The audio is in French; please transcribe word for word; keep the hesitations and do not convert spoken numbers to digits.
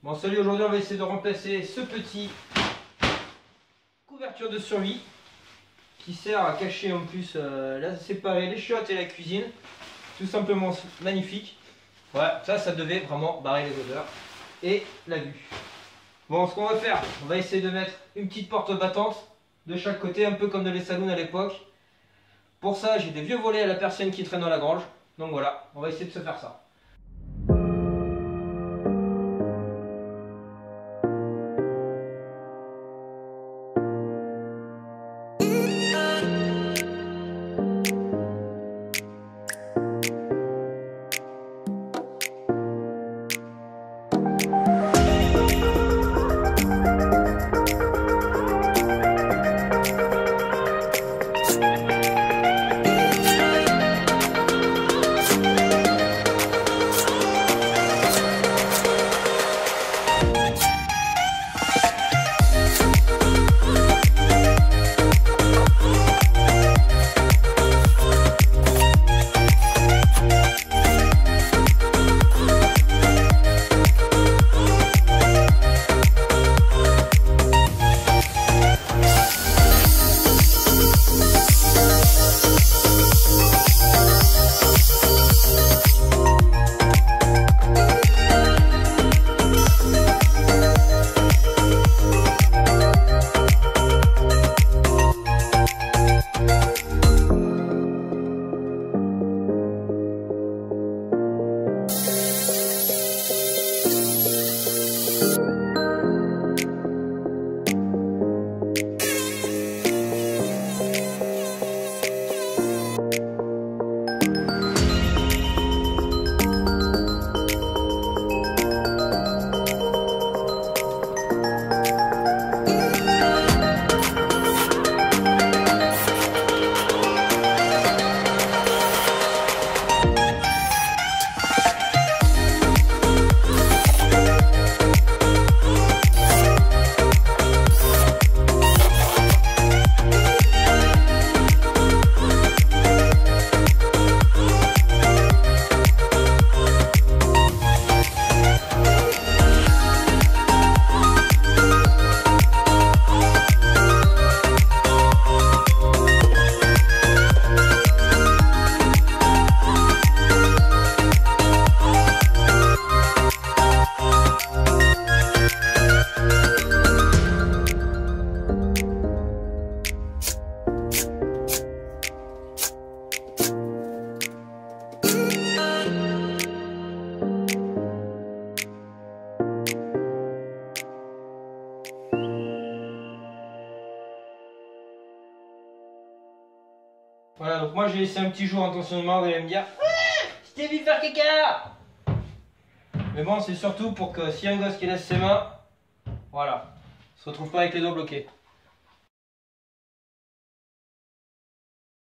Bon salut, aujourd'hui on va essayer de remplacer ce petit couverture de survie qui sert à cacher en plus, euh, là séparer les chiottes et la cuisine. Tout simplement magnifique. Ouais, ça, ça devait vraiment barrer les odeurs et la vue. Bon, ce qu'on va faire, on va essayer de mettre une petite porte battante de chaque côté, un peu comme dans les saloons à l'époque. Pour ça, j'ai des vieux volets à la persienne qui traînent dans la grange. Donc voilà, on va essayer de se faire ça. Voilà, donc moi j'ai laissé un petit jour intentionnellement, vous allez me dire ah, je t'ai vu faire caca. Mais bon, c'est surtout pour que s'il y a un gosse qui laisse ses mains, voilà, se retrouve pas avec les doigts bloqués.